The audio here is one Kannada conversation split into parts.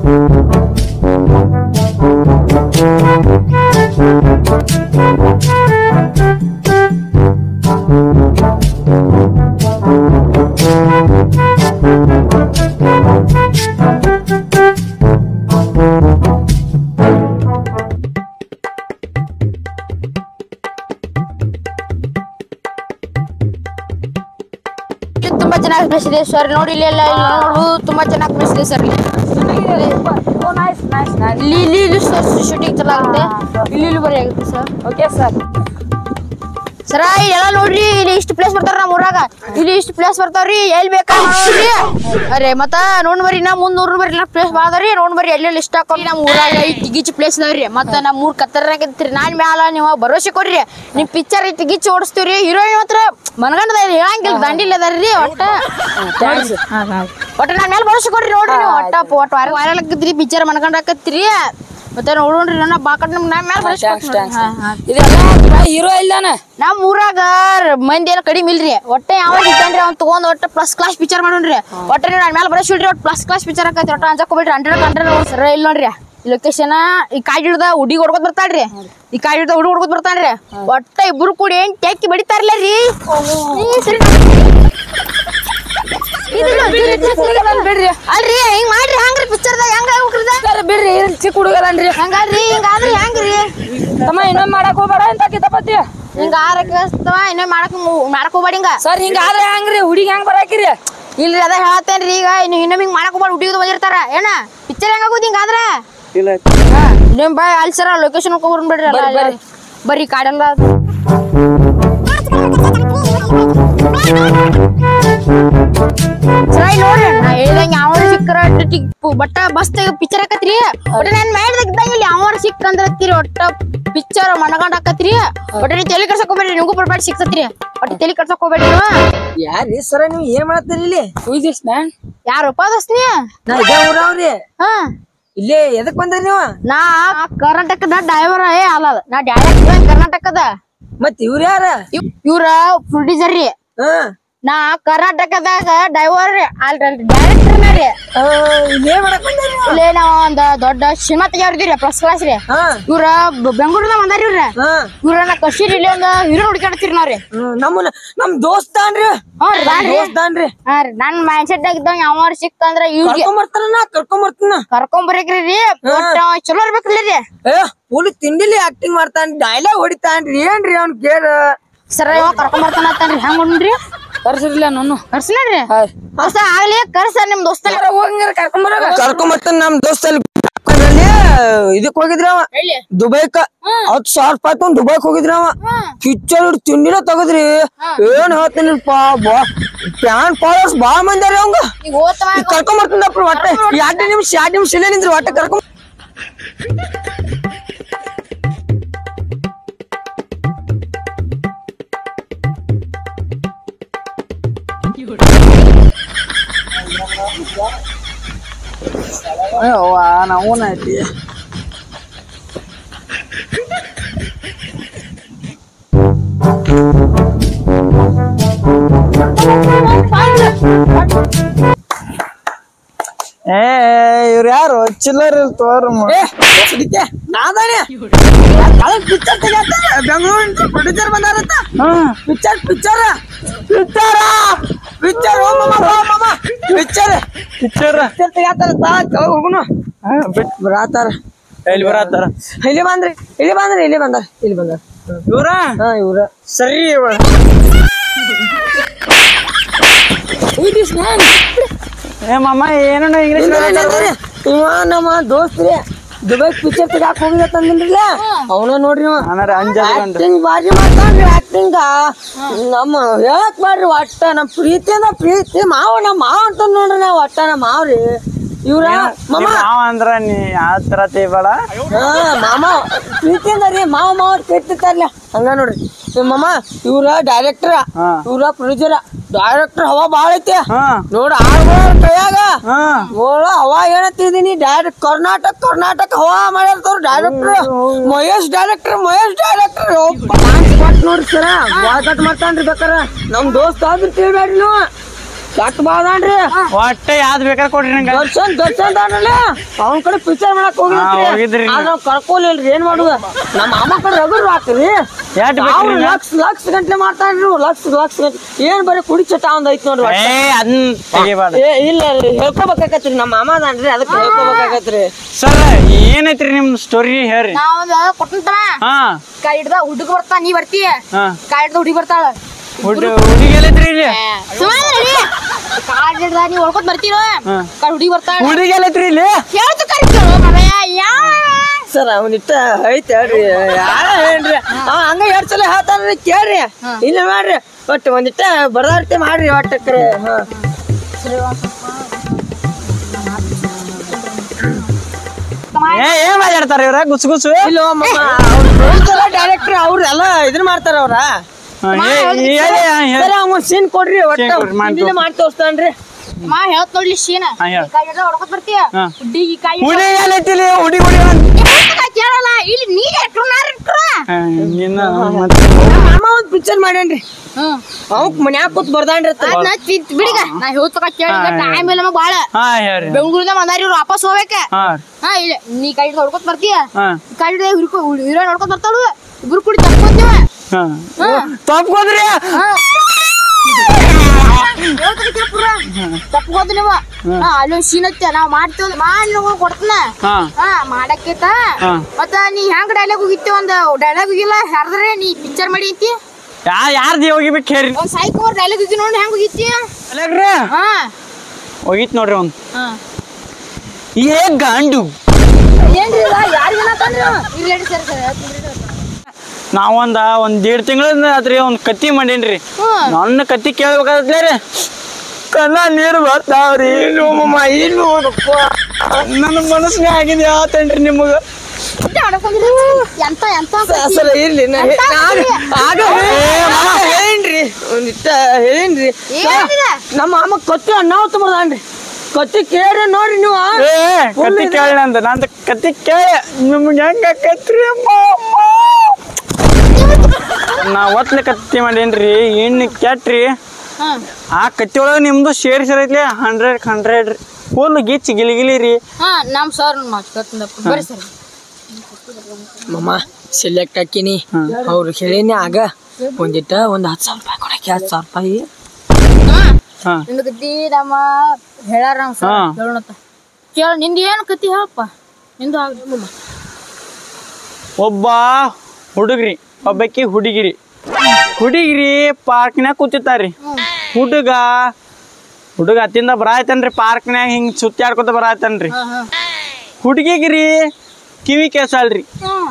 ತುಂಬಾ ಚೆನ್ನಾಗಿ ಬೆಳೆಸಿದೆ ಸರ್. ನೋಡಿ ಇಲ್ಲಿ ಎಲ್ಲ ನೋಡು ತುಂಬಾ ಚೆನ್ನಾಗಿ ಬೆಳೆಸಿದೆ ಸರ್. ಇಲ್ಲಿ ಶೂಟಿಂಗ್ ಚೆನ್ನಾಗುತ್ತೆ. ಇಲ್ಲಿ ಬರೀ ಆಗುತ್ತೆ ಸರ್. Okay sir. ಸರ ಎಲ್ಲ ನೋಡ್ರಿ, ಇಲ್ಲಿ ಇಷ್ಟು ಪ್ಲೇಸ್ ಬರ್ತಾರ ನಮ್ಮ ಊರಾಗ. ಇಲ್ಲಿ ಇಷ್ಟು ಪ್ಲೇಸ್ ಬರ್ತಾವ್ರಿ, ಎಲ್ಲಿ ಬೇಕಾ ನೋಡ್ರಿ. ಅರೆ ಮತ್ತ ನೋಡ್ ಬರ್ರಿ, ನಾ ಮುಂದ್ ನೋಡ್ರಿ ಪ್ಲೇಸ್ ಬಾಳ್ರಿ. ನೋಡ್ ಬರ್ರಿ ಎಲ್ಲೆಲ್ಲಿ ಇಷ್ಟ ಹಾಕೊಂಡ್ರಿ ನಮ್ಮ ಊರಾಗ ಗಿಚ್ಚು ಪ್ಲೇಸ್ ಅದಾವ್ರಿ. ಮತ್ತ ನಮ್ಮ ಊರ್ ಕತ್ತರ್ನಾಗತ್ರಿ. ನಾನ್ ಮ್ಯಾಲ ನೀವು ಭರೋಸೆ ಕೊಡ್ರಿ, ನಿಮ್ ಪಿಕ್ಚರ್ ಐತಿ ಗಿಚ್ಚು ಓಡಿಸ್ತೀವ್ರಿ. ಹೀರೋಯಿನ್ ಮಾತ್ರ ಮನಗಂಡದ ಹೇಳಂಗಿಲ್ಲ, ದಂಡಿಲ್ ಅದಾರ್ರಿ. ಒಟ್ಟ ನಾನ್ ಮೇಲೆ ಭರೋಸೆ ಕೊಡ್ರಿ. ನೋಡ್ರಿ ನೀವು ಒಟ್ಟ ವೈರಲ್ ಆಕತ್ರಿ, ಪಿಕ್ಚರ್ ಮನಗಂಡಾಕತ್ರಿ. ಮತ್ತೆ ನೋಡ್ರಿ ನನ್ನ ಬಾಕಟ್ ಹೀರೋ ಇಲ್ಲಾನ ನಮ್ ಊರಾಗ ಮಂದಿ ಎಲ್ಲ ಕಡಿಮೆ ಇಲ್ರಿ. ಒಟ್ಟೆ ಯಾವ ಸಿಗ್ತಾನ್ರಿ ಅವ್ನ್ ತಗೊಂಡ್ ಒಟ್ಟ ಪ್ಲಸ್ ಕ್ಲಾಸ್ ಪಿಕ್ಚರ್ ಮಾಡೋಣ್ರಿ. ಒಟ್ಟೆ ನನ್ ಮೇಲೆ ಬರೋಲ್ರಿ. ಒಟ್ಟು ಪ್ಲಸ್ ಕ್ಲಾಸ್ ಪಿಕ್ಚರ್ ಆಕೈತಿ. ಒಟ್ಟ ಅಂಜಕೋಬೇಡ್ರಿ. 100 ಸರ ಇಲ್ಲಿ ನೋಡ್ರಿ ಈ ಲೊಕೇಶನ್. ಈ ಕಾಯಿ ಹಿಡ್ದ ಹುಡುಗಿ ಹೊಡ್ಕೊತ್ ಬರ್ತಾಳ್ರಿ. ಈ ಕಾಯಿ ಹಿಡ್ದ ಹುಡುಗ ಹೊಡ್ಕೊತ್ ಬರ್ತಾನ್ರಿ. ಒಟ್ಟ ಇಬ್ರು ಕೂಡಿ ಏನ್ ಟೆಕ್ಕಿ ಬಡಿತಾರಲ್ಲ ರೀ. ಅಲ್ರಿ ಹಿಂಗ್ ಮಾಡ್ರಿ. ಹಂಗ್ರಿ ಪಿಕ್ಚರ್ದಾಗ ಹೆಂಗ ಬಿಡ್ರಿ, ಚಿಕ್ಕ ಹುಡುಗರನ್ರಿ. ಹಂಗಾದ್ರಿ ಹಿಂಗಾದ್ರಿ ಹೆಂಗ್ರಿ ತಮ್ಮ ಇನ್ನೊಂದ್ ಮಾಡಕ್ ಹೋಗ್ಬೇಡ ಅಂತ ಕಿತಾಪತಿ. ಹಿಂಗ ಆರಸ್ತವ ಇನ್ನೇ ಮಾಡಕ್ ಹೋಗ್ಬೇಡಿ ಹಿಂಗ. ಸರ್ ಹಿಂಗ ಆದ್ರೆ ಹೆಂಗ್ರಿ ಹುಡುಗಿ ಹೆಂಗ್ ಬರಾಕಿರಿ? ಇಲ್ರಿ ಅದ ಹೇಳತ್ತೇನ್ರಿ. ಈಗ ಇನ್ನೊಮ್ಮೆ ಹಿಂಗ್ ಮಾಡಕ್ ಹೋಗ್ಬೇಡ. ಹುಡುಗಿದು ಬಂದಿರ್ತಾರ ಏನ ಪಿಕ್ಚರ್ ಹೆಂಗಾಗೋದು ಹಿಂಗಾದ್ರ. ನಿಮ್ ಬಾಯ್ ಅಲ್ಲಿ ಸರ ಲೊಕೇಶನ್ ಹೋಗ್ಬಿಡ್ರಿ. ಬರ್ರಿ ಕಾಡೆಲ್ಲ ಸರ ನೋಡ್ರಿ. ನಾ ಹೇಳ್ದಂಗ ಯಾವ ಸಿಕ್ಕರ ಬಟ್ಟ ಬಸ್ ಪಿಕ್ಚರ್ ಹಾಕತ್ರಿ. ಒಟ್ಟ ನಾನ್ ಮಾಡ್ದಾಗ ಇಲ್ಲಿ ಯಾವ ಸಿಕ್ಕಂದ್ರತ್ತೀರಿ. ಒಟ್ಟ ಪಿಕ್ಚರ್ ಮನಗಂಡ್ ಹಾಕತ್ರಿ. ಒಟ್ಟ ನೀವ್ ತಲೆ ಕರ್ಸಕ್ ಹೋಗ್ಬೇಡ್ರಿ. ನಿಮ್ಗೂ ಬರ್ಬಾಡಿ ಸಿಕ್ತತ್ರಿ. ಒಟ್ಟ ತಲೆ ಕರ್ಸಕ್ ಹೋಗ್ಬೇಡ್ರಿ. ಯಾರೀ ಸರ ನೀವ್ ಏನ್ ಮಾಡತ್ತೀರಿ ಇಲ್ಲಿ? ಯಾರಪ್ಪ ದೋಸ್ತಿ? ನಾ ಇದೇ ಊರವ್ರಿ. ಹಾ ಇಲ್ಲಿ ಎದಕ್ ಬಂದ್ರಿ ನೀವು? ನಾ ಕರ್ನಾಟಕದ ಡ್ರೈವರ್ ಅಲ್ಲ, ನಾ ಡೈರೆಕ್ಟ್ ಕರ್ನಾಟಕದ. ಮತ್ ಇವ್ರ ಯಾರ? ಇವ್ರ ಪ್ರೊಡ್ಯೂಸರ್ ರೀ. ನಾ ಕರ್ನಾಟಕದಾಗ ಡ್ರೈವರ್ ಡೈರೆಕ್ಟರ್ ರೀ. ಏನ್ ಮಾಡಕ್ ಬಂದ್ರಿ? ಇಲ್ಲೇ ನಾವ್ ಒಂದ್ ದೊಡ್ಡ ಸಿನಿಮಾ ತೆಗಿಯೋರ್ದಿರಿ ಫಸ್ಟ್ ಕ್ಲಾಸ್ ರೀ. ಇವ್ರ ಬೆಂಗಳೂರ್ದಾಗ ಬಂದಾರಿ. ಇವ್ರನ್ನ ಕಶೀರ್ ಇಲ್ಲಿ ಒಂದ್ ಹೀರೋ ಹುಡುಕಾಡ್ತೀರಿ ನಾವ್ರಿ. ನಮ್ ದೋಸ್ತಾನ್ರಿ. ನನ್ ಮೈಂಡ್ ಸೆಟ್ ಆಗಿದ್ದಂಗ ಯಾವ ಸಿಕ್ಕಂದ್ರ ಇವ್ರಿಗೆ ಕರ್ಕೊಂಡ್ ಬರಕ್ರಿ. ಚಲೋ ಇರ್ಬೇಕ್ರಿ ರೀ. ಫುಲ್ ತಿಂಡಿಲಿ ಆಕ್ಟಿಂಗ್ ಮಾಡ್ತಾನ, ಡೈಲಾಗ್ ಹೊಡಿತಾನ್ರಿ. ಏನ್ರಿ ಅವ್ನ್ ಕೇಳ ಸರ ಕರ್ಕೊಂಡ್ ಬರ್ತಾನಂತಾನ್ರಿ. ಹೆಂಗ್ ಹೊಂಡ್ರಿ ಕರ್ಸಿರ್ಲಿಲ್ಲ ನಾನು ಕರ್ಸನರಿ. ಆಗ್ಲಿ ಕರ್ಸ ನಿಮ್ ದೋಸ್ತ ಕರ್ಕೊಂಡ್ ಬರ್ತಾನ. ನಮ್ ದೋಸ್ತಲ್ಲಿ ಇದಕ್ ಹೋಗಿದ್ರಿ ಅವ ದುಬೈಕ್. 10,000 ರೂಪಾಯಿ ತಗೊಂಡ್ ದುಬೈಕ್ ಹೋಗಿದ್ರಿ ಅವ. ಪಿಕ್ಚರ್ ತಿಂಡಿನ ತಗದ್ರಿ. ಏನ್ ಹೇಳ್ತೀನಿ ಫ್ಯಾನ್ ಫಾಲೋವರ್ಸ್ ಬಾಳ ಮಂದಿ ಅವಂಗ. ಕರ್ಕೊಂಡ್ ಬರ್ತಾನಪ್ಪ. ಒಟ್ಟ 2 ನಿಮಿಷ ಇಲ್ಲೇ ನಿಂದ್ರಿ. ಒಟ್ಟ ಕರ್ಕೊಂಡ್ ನಾವು ಐತಿ. ಇವ್ರ ಯಾರು ಚಿಲ್ಲರ್ ತೋರ್ ನಾದಾನೆ ಪಿಕ್ಚರ್ ತೆಗಿತಾರ. ಬೆಂಗಳೂರು ಪ್ರೊಡ್ಯೂಸರ್ ಬಂದಾರಂತ. Picture picture picture picture picture picture ತೆಗಿತಾರ. ಹೋಗುನು ಬರಾತಾರ. ಎಲ್ಲಿ ಬರತ್ತಾರ? ಇಲ್ಲಿ ಬಂದ್ರಿ. ಇಲ್ಲಿ ಬಂದಾರ. ಇವ್ರ ಇವ್ರ ಸರಿ. ಏ ಮಾಮ ಏನೋ ಇಂಗ್ಲಿಷ್ ಇವ ನಮ್ಮ ದೋಸ್ತ್ರಿ ದುಬೈ ಪಿಕ್ಚರ್ ತೆಗಾಕ್ ಹೋಗಿದತ್ತಂದ್ರಲ್ಲ ಅವನ ನೋಡ್ರಿ. ಆಕ್ಟಿಂಗ್ ಬಾರಿ ಮಾಡ್ತಾನ್ರಿ. ಆಕ್ಟಿಂಗ್ ನಮ್ಮ ಹೇಳಕ್ ಮಾಡ್ರಿ. ಒಟ್ಟ ನಮ್ ಪ್ರೀತಿ ಮಾವ ಅಂತ ನೋಡ್ರಿ. ನಾವ್ ಒಟ್ಟ ನಮ್ಮ ಮಾವ್ರಿ ಇವ್ರ ಮಾಮ ಅಂದ್ರ ನೀ ಯಾತ್ರ ಬೇಡ. ಮಾಮ ಪ್ರೀತಿಯಿಂದ ರೀ. ಮಾವ ಕೆಟ್ಟಿರ್ತಾರಲ್ಲ ಹಂಗ ನೋಡ್ರಿ. ಮಾಮ ಇವ್ರ ಡೈರೆಕ್ಟರ್, ಇವ್ರ ಪ್ರೊಡ್ಯೂಸರ್. ಡೈರೆಕ್ಟರ್ ಹವಾ ಬಾಳ ಐತಿ ನೋಡ. ಕೈಯಾಗ ನೋಡ ಹವಾ ಏನತ್ತಿದೀನಿ. ಡೈರೆಕ್ಟ್ ಕರ್ನಾಟಕ ಹವಾ ಮಾಡಿರ್ತಾರ. ಡೈರೆಕ್ಟರ್ ಮಹೇಶ್ ಡೈರೆಕ್ಟರ್ ನೋಡ್ರಿ ಸರ. ಕಟ್ ಮಾಡ್ತಾನ್ರಿ. ಬೇಕಾರ ನಮ್ ದೋಸ್ತ ಆದ್ರೂ ತಿಳ್ಬೇಡ್ರಿ ನೀವು. ಕಟ್ ಬಾದನ್ರಿ ಒಟ್ಟ ಯಾವ್ದ್ ಬೇಕಾರ್ ಕೊಡ್ರಿ ನಂಗ ದರ್ಶನ್ ಅವನ ಕಡೆ ಪಿಕ್ಚರ್ ಮಾಡಕ್ ಹೋಗಿದ್ರಿ ನಾವ್ ಕರ್ಕೊಲಿಲ್ರಿ ಏನ್ ಮಾಡುದ ನಮ್ಮ ಮಾಮ ಕಡೆ ರಗಡ್ ಹಾಕ್ರಿ ಲಕ್ಷ ಗಂಟ್ಲೆ ಮಾಡ್ತಾನ್ರಿ ಲಕ್ಷ ಏನ್ ಬರೀ ಕುಡಿ ಚಟ ಒಂದ್ ಐತ್ ನೋಡ್ರಿ ಅದನ್ನ ತೆಗಿಬಾರ್ದು ಇಲ್ಲ ಹೇಳ್ಕೊಬೇಕಾಗತ್ರಿ ನಮ್ಮ ಮಾಮ ಅದಾನ್ರಿ ಅದಕ್ಕೆ ಹೇಳ್ಕೊಬೇಕಾಗತ್ರಿ ಸರ್ ಏನೈತ್ರಿ ನಿಮ್ ಸ್ಟೋರಿ ಹೇಳ್ರಿ ನಾವೊಂದು ಕೊಟ್ಟಂತ ಹಾ ಕೈ ಹಿಡ್ದ ಹುಡುಗ ಬರ್ತಾ ನೀ ಬರ್ತೀಯ ಕೈ ಹಿಡ್ದ ಹುಡುಗಿ ಬರ್ತಾಳ ಹುಡುಗಿ ಎಲ್ಲೈತ್ರಿ ಇಲ್ಲಿ ಕಾಡ್ ಹಿಡ್ದ ನೀವ್ ಹೊಡ್ಕೊತ್ ಬರ್ತೀರೋ ಹುಡುಗಿ ಬರ್ತಾಳ ಹುಡುಗಿ ಎಲ್ಲೈತ್ರಿ ಇಲ್ಲಿ ಹೇಳ್ತು ಕರಿತೀರೋ ಮರಯ್ಯ ಸರ್ ಅವನಿಟ್ಟ ಐತೆ ಹೇಳ್ರಿ ಯಾರ ಹೇಳ್ರಿ ಅವ ಹಂಗ 2 ಸಲ ಹೇಳ್ತಾನ್ರಿ ಕೇಳ್ರಿ ಇಲ್ಲ ಮಾಡ್ರಿ ಒಟ್ಟು ಒಂದಿಟ್ಟ ಬರದಾರ್ತಿ ಮಾಡ್ರಿ ಒಟ್ಟಕ್ರೆ ಏನ್ ಮಾತಾಡ್ತಾರ ಇವ್ರ ಗುಸು ಇಲ್ಲ ಡೈರೆಕ್ಟರ್ ಅವ್ರ ಎಲ್ಲ ಇದನ್ ಮಾಡ್ತಾರ ಅವ್ರ ಸೀನ್ ಕೊಡ್ರಿ ಒಟ್ಟ ಮಾಡಿ ತೋರ್ಸ್ತಾನ್ರಿ ಮಾ ಹೇಳ್ತ ನೋಡ್ಲಿ ಶೀನ ಕೈ ಹಿಡ್ದ ಹೊಡ್ಕೊತ್ ಬರ್ತೀಯ ಹುಡುಗಿ ಕೈ ಹುಡುಗಿ ಎಲ್ಲೈತಿಲಿ ಹುಡುಗಿ ಕೇಳಲ್ಲ ಇಲ್ಲಿ ನೀ ಮಾಮ ಒಂದ್ ಪಿಕ್ಚರ್ ಮಾಡ್ಯಾನ್ರಿ ಅವಕ್ ಮನ್ಯಾಗ ಕೂತ್ ಬರ್ದಾನ್ರಿ ಬಿಡಿಗ ನಾ ಹೇಳ್ತಕ ಕೇಳಿ ಆಮೇಲೆ ನಮಗ್ ಬಾಳ ಬೆಂಗಳೂರಿಂದ ಬಂದಾರಿ ಇವ್ರು ವಾಪಸ್ ಹೋಗ್ಬೇಕ ಇಲ್ಲ ನೀ ಕೈ ಹಿಡ್ದ ಹೊಡ್ಕೊತ್ ಬರ್ತೀಯ ಕೈ ಹಿಡ್ದ ಹೀರೋ ನೋಡ್ಕೊತ್ ಬರ್ತಾಳು ಇಬ್ರು ಕೂಡಿ ತಪ್ಕೋತೀವ ತಪ್ಕೋದ್ರಿ ತಪ್ಕೋದು ನೀವು ಅಲ್ಲಿ ಸೀನತ್ತೆ ನಾವ್ ಮಾಡ್ತೇವ ಮಾಡಿ ಕೊಡ್ತನ ಮಾಡಕ್ಕೇತ ಮತ್ತ ನೀ ಹೆಂಗ್ ಡೈಲಾಗ್ ಹೋಗಿತ್ತಿ ಒಂದ್ ಡೈಲಾಗ್ ಹೋಗಿಲ್ಲ ಹರ್ದ್ರೆ ನೀ ಪಿಕ್ಚರ್ ಮಾಡಿ ಐತಿ ಯಾರ್ದಿ ಹೋಗಿಬೇಕು ಹೇಳ್ರಿ ಒಂದ್ ಸೈಕೋರ್ ಡೈಲಾಗ್ ಹೋಗಿ ನೋಡಿ ಹೆಂಗ್ ಹೋಗಿತ್ತಿ ಹೋಗಿತ್ ನೋಡ್ರಿ ಒಂದ್ ಏ ಗಾಂಡು ಏನ್ರಿ ಯಾರಿಗೇನಂತಂದ್ರಿ ಸರ್ ನಾವೊಂದ್ 1.5 ತಿಂಗಳಿಂದ ಆತ್ರಿ ಒಂದ್ ಕತ್ತಿ ಮಾಡೇನ್ರಿ ನನ್ನ ಕತ್ತಿ ಕೇಳ್ಬೇಕಾದ್ರಿ ಕಣ್ಣ ನೀರು ಬರ್ತಾವ್ರಿ ನನ್ನ ಮನಸ್ಸಿನ ಆಗಿದೆ ಆತೇನ್ರಿ ನಿಮಗ ಇರ್ಲಿ ಹೇಳೇನ್ರಿ ಒಂದಿಷ್ಟ ಹೇಳೇನ್ರಿ ನಮ್ಮ ಮಾಮ ಕತ್ತಿ ಅನ್ನ ಹೊತ್ತಂದ್ರಿ ಕತ್ತಿ ಕೇಳ್ರಿ ನೋಡ್ರಿ ನೀವು ಕತ್ತಿ ಕೇಳ ಅಂತ ನಂದು ಕತ್ತಿ ಕೇಳ ನಿಮ್ಗೆ ಹೆಂಗ ಆಕೈತ್ರಿ ನಾ ಒತ್ಲೆ ಕತ್ತಿ ಮಾಡೇನ್ರಿ ಎಣ್ಣೆ ಕೆಟ್ರಿ ಆ ಕತ್ತಿ ಒಳಗ ನಿಮ್ದು ಶೇರ್ ಐತ್ಲಿ 100 ರೀ ಫುಲ್ ಗಿಚ್ಚಿ ಗಿಲಿಗಿಲಿ ರೀ ನಮ್ ಸರ್ ಬರ್ರಿ ಸರ್ ಮಮ್ಮ ಸೆಲೆಕ್ಟ್ ಹಾಕಿನಿ ಅವ್ರು ಹೇಳಿನಿ ಆಗ ಒಂದಿಟ್ಟ ಒಂದ್ 10,000 ರೂಪಾಯಿ ಕೊಡಕ್ಕೆ 10,000 ರೂಪಾಯಿ ನಿಂದು ಕತ್ತಿ ನಮ್ಮ ಹೇಳಾರ ನಮ್ ಸರ್ ಹೇಳೋಣ ಕೇಳ ನಿಂದ ಏನು ಕತ್ತಿ ಹೇಳಪ್ಪ ನಿಂದು ಒಬ್ಬ ಹುಡುಗ್ರಿ ಒಬ್ಬಾಕಿ ಹುಡುಗಿರಿ ಪಾರ್ಕ್ನ್ಯಾಗ ಕೂತಿರ್ತಾರ್ರಿ ಹುಡುಗ ಅತ್ತಿಂದ ಬರಾಯ್ತನ್ರಿ ಪಾರ್ಕ್ನ್ಯಾಗ ಹಿಂಗ್ ಸುತ್ತಾಡ್ಕೊತ ಬರಾಯ್ತನ್ರಿ ಹುಡುಗಿಗ್ರಿ ಕಿವಿ ಕೇಸಲ್ರಿ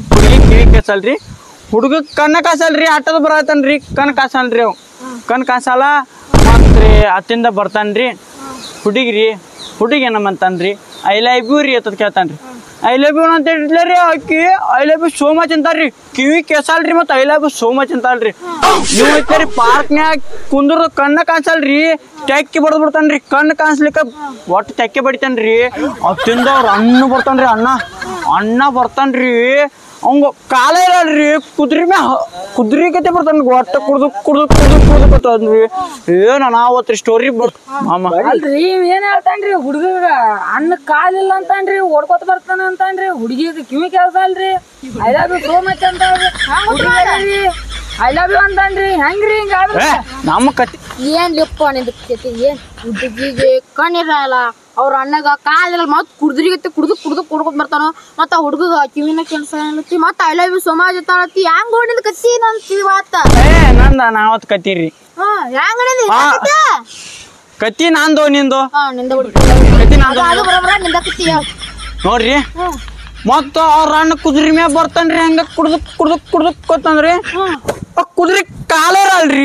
ಹುಡುಗ ಕಣ್ಣ ಕಾಸಲ್ರಿ ಆಟದ ಬರಾಯ್ತನ್ರಿ ಕಣ್ ಕಾಸಲ್ರಿ ಅವ್ ಕಣ್ ಕಾಸಲ್ಲ ಮತ್ರಿ ಅತ್ತಿಂದ ಬರ್ತಾನ್ರಿ ಹುಡುಗಿ ಏನಮ್ಮಂತನ್ರಿ ಐ ಲವ್ ಯು ರೀ ಅಂತ ಕೇಳ್ತಾನ್ರಿ ಐ ಲವ್ ಯು ಅಂತ ಹೇಳಿದ್ರಿ ಆಕಿ I love you so much ಅಂತಾರ್ರಿ ಕಿವಿ ಕೇಸಲ್ರಿ ಮತ್ತ I love you so much ಅಂತಾಳ್ರಿ ನೀವು ಐತ್ರಿ ಪಾರ್ಕ್ನ್ಯಾಗ ಕುಂದ್ರ ಕಣ್ಣ ಕಾಣಿಸಲ್ರಿ ತೆಕ್ಕಿ ಬಡದ್ ಬಿಡ್ತಾನ್ರಿ ಕಣ್ಣು ಕಾಣಿಸ್ಲಿಕ್ಕ ಒಟ್ಟು ತೆಕ್ಕೆ ಬಡಿತಾನ್ರಿ ಅತ್ತಿಂದ ಅವ್ರ ಅಣ್ಣ ಬರ್ತಾನ್ರಿ ಅವಂಗ ಕಾಲ ಇರಲ್ರಿ ಕುದ್ರಿ ಕತೆ ಬರ್ತಾನ ಒಟ್ಟ ಕುಡ್ದು ಬರ್ತನ್ರಿ ಏನ ನಾವತ್ರಿ ಸ್ಟೋರಿ ಅಲ್ರಿ ಏನ್ ಹೇಳ್ತಾನ್ರಿ ಹುಡುಗ ಅಣ್ಣ ಕಾಲಿಲ್ಲ ಅಂತಾನ್ರಿ ಓಡ್ಕೊತ ಬರ್ತಾನ ಅಂತಾನ್ರಿ ಹುಡುಗಿಗೆ ಕಿವಿ ಕೆಲಸ ಅಲ್ರಿ I love you so much ಅಂತಾಳ್ರಿ ಐ ಲವ್ ಯು ಅಂತಾನ್ರಿ ಹೆಂಗ್ರಿ ಹಿಂಗ ನಮ್ಮ ಕತಿ ಏನ್ ಲಿಪ್ಪ ನಿಂದ ಕತಿ ಏನ್ ಹುಡುಗಿಗೆ ಕಣ್ಣಿರಲ್ಲ ಅವ್ರ ಅಣ್ಣಗ ಕಾಲಿಲ್ಲ ಮತ್ ಕುಡ್ದ್ರಿಗತ್ತೆ ಕುಡ್ಕೊತ್ ಬರ್ತಾನ ಮತ್ತ ಹುಡುಗ ಕಿವಿನ ಕೆಲಸ ಏನತಿ ಮತ್ತ I love you so much ಅಂತಾಳತಿ ಹೆಂಗ್ ಓಡಿದ ಕತ್ತಿ ನನ್ ಕಿವಿ ಮಾತ ನಂದ ನಾವತ್ ಕತ್ತೀರಿ ಹೆಂಗ್ ಕತ್ತಿ ನಂದು ನಿಂದು ನಿಂದ ಕತ್ತಿ ನಂದು ಅದು ಬರೋಬರ ನಿಂದ ಕತ್ತಿ ನೋಡ್ರಿ ಮತ್ತ ಅವ್ರ ಅಣ್ಣ ಕುದ್ರಿ ಮ್ಯಾಗ ಬರ್ತಾನ್ರಿ ಹಂಗ ಕುಡ್ದಕ್ಕೊತ್ತಂದ್ರಿ ಕುದ್ರಿ ಕಾಲರಲ್ರಿ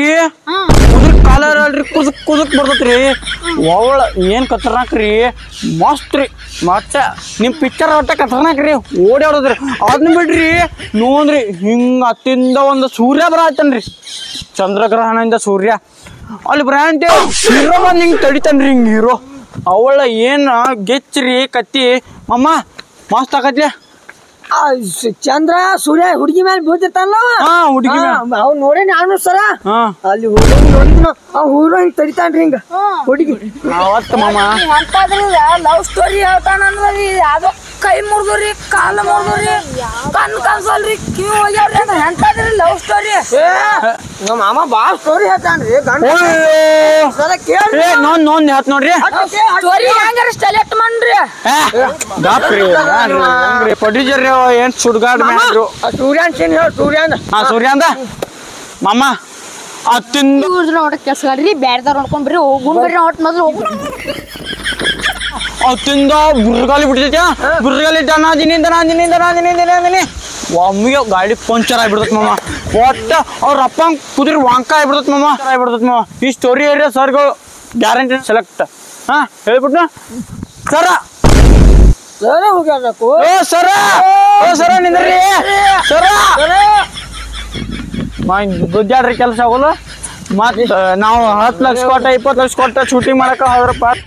ಕುದಕ್ ಬರ್ತೈತ್ರಿ ಅವಳ ಏನ್ ಖತರ್ನಾಕ್ರಿ ಮಸ್ತ್ ರೀ ಮತ್ತೆ ನಿಮ್ ಪಿಕ್ಚರ್ ಒಟ್ಟ ಖತರ್ನಾಕ್ರಿ ಓಡಾಡೋದ್ರಿ ಅದನ್ನ ಬಿಡ್ರಿ ನೋಡ್ರಿ ಹಿಂಗ ಅತ್ತಿಂದ ಒಂದು ಸೂರ್ಯ ಬರತನ್ರಿ ಚಂದ್ರಗ್ರಹಣದಿಂದ ಸೂರ್ಯ ಅಲ್ಲಿ ಬರಂತೆ ಹೀರೋ ಬಂದ್ ಹಿಂಗ್ ತಡಿತಾನ್ರಿ ಹಿಂಗ್ ಹೀರೋ ಅವಳ ಏನ್ ಗೆಚ್ಚ್ರಿ ಕತ್ತಿ ಅಮ್ಮ ಮಸ್ತ್ ಆಕತ್ಲಿ ಚಂದ್ರ ಸೂರ್ಯ ಹುಡುಗಿ ಮೇಲೆ ಬೀಳ್ತಿರ್ತಾನಲ್ಲ ಹಾ ಹುಡುಗಿ ಅವ್ ನೋಡೇ ನಾನು ಸರ ಹಾ ಅಲ್ಲಿ ಹುಡುಗಿ ನೋಡಿದ್ನು ಅವ್ ಹೂರೋ ಹಿಂಗ್ ತಡಿತಾನ್ರಿ ಹಿಂಗ ಹುಡುಗಿ ಅವತ್ತು ಮಾಮ ಲವ್ ಸ್ಟೋರಿ ಹೇಳ್ತಾನಂದ್ರಿ ಅದು ಕೈ ಮುರಿದ್ರಿ ಕಾಲ ಮುರಿದ್ರಿ ಕಣ್ ಕನ್ಸಲ್ರಿ ಕಿವಿ ಹೋಗ್ಯಾವ್ರಿ ಅಂತ ಎಂತಾದ್ರಿ ಲವ್ ಸ್ಟೋರಿ ನಮ್ಮ ಮಾಮ ಬಾಳ ಸ್ಟೋರಿ ಹೇಳ್ತಾನ್ರಿ ಗಂಡ ಸರ ಕೇಳ್ರಿ ನೋಂದ್ ಹೇಳ್ತ ನೋಡ್ರಿ ಸ್ಟೋರಿ ಹೆಂಗಾರ ಸೆಲೆಕ್ಟ್ ಮಾಡ್ರಿ ಪ್ರೊಡ್ಯೂಸರ್ ಏನ್ ಸುಡ್ಗಾಡ್ ಮಾಡ್ರು ಸೂರ್ಯನ್ ಸೀನ್ ಹೇಳ ಸೂರ್ಯನ್ ಹಾ ಸೂರ್ಯಾಂದ ಮಾಮ ಅತ್ತಿಂದ ನೋಡಕ್ ಕೆಲ್ಸಗಾಡ್ರಿ ಬ್ಯಾರ್ದಾರ ನೋಡ್ಕೊಂಡ್ ಬರ್ರಿ ಹೋಗುನ್ ಬರ್ರಿ ಒಟ್ ಮೊದ್ಲು ಹೋಗುನ್ ಅತ್ತಿಂದ ಬುರ್ಗಾಲಿ ಬಿಡ್ತೈತಿ ಬುರ್ಗಾಲಿ ದನ ಒಮ್ಮಿಗೆ ಗಾಡಿ ಪಂಚರ್ ಆಗ್ಬಿಡ್ತತ್ ಮಾಮ ಒಟ್ಟ ಅವ್ರ ಅಪ್ಪ ಕುದುರೆ ವಾಂಕ ಆಗ್ಬಿಡ್ತತ್ ಮಾಮ ಈ ಸ್ಟೋರಿ ಏರಿಯಾ ಸರ್ಗಳು ಗ್ಯಾರಂಟಿ ಸೆಲೆಕ್ಟ್ ಹಾ ಹೇಳ್ಬಿಟ್ನ ಸರ ಸರ ಹೋಗ್ಯಾಕು ಸರ ನಿಂದ್ರಿ ಸರ ದುಡ್ಡಾಡ್ರಿ ಕೆಲಸ ಆಗೋಲ್ಲ ಮತ್ ನಾವು 10 ಲಕ್ಷ ಕೊಟ್ಟ 20 ಲಕ್ಷ ಕೊಟ್ಟ ಶೂಟಿಂಗ್ ಮಾಡಕ ಹೋದ್ರಪ್ಪ